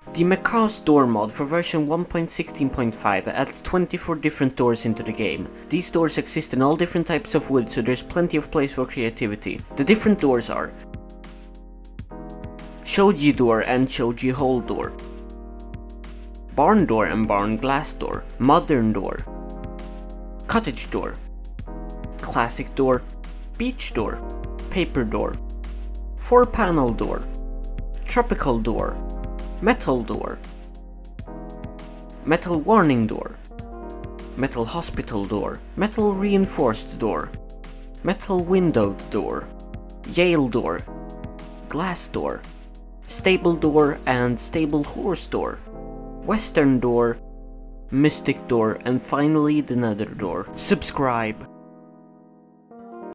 The Macaw's Door mod for version 1.16.5 adds 24 different doors into the game. These doors exist in all different types of wood, so there's plenty of place for creativity. The different doors are Shoji Door and Shoji Hole Door, Barn Door and Barn Glass Door, Modern Door, Cottage Door, Classic Door, Beach Door, Paper Door, 4-Panel Door, Tropical Door, Metal Door, Metal Warning Door, Metal Hospital Door, Metal Reinforced Door, Metal Windowed Door, Yale Door, Glass Door, Stable Door and Stable Horse Door, Western Door, Mystic Door, and finally the Nether Door. Subscribe!